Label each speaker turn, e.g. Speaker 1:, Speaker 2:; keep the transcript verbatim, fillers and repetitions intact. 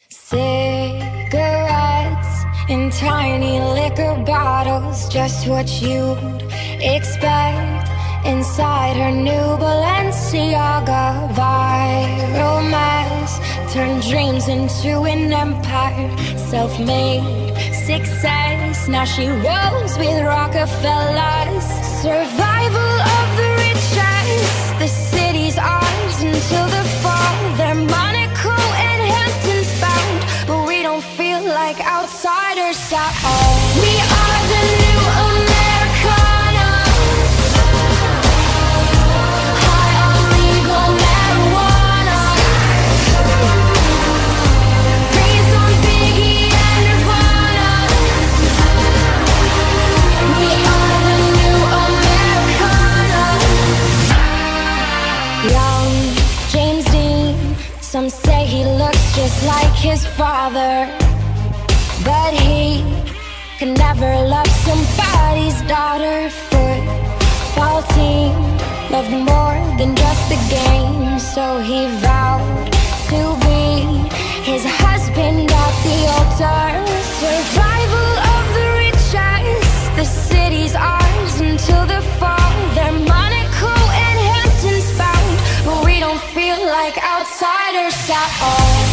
Speaker 1: Cigarettes in tiny liquor bottles, just what you'd expect inside her new Balenciaga. Viral mess turned dreams into an empire, self-made success. Now she rolls with Rockefellers. Survival of the richest, the city's ours until the fall. They're Monaco and Hamptons bound, but we don't feel like outsiders at all. We are the new Americana, high on legal marijuana, praise on Biggie and Nirvana. We are the new Americana. Young James Dean, some say he looks just like his father, but he could never love somebody's daughter. Football team loved more than just the game, so he vowed to be his husband at the altar. Survival of the richest, the city's ours until the fall. They're Monaco and Hamptons bound, but we don't feel like outsiders at all.